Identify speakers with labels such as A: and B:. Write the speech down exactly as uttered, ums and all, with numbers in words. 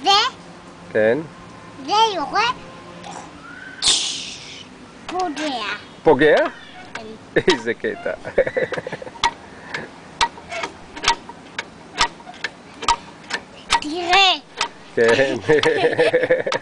A: זה?
B: כן.
A: זה יורה. פוגע.
B: פוגע? איזה קטע.
A: תראה.
B: כן.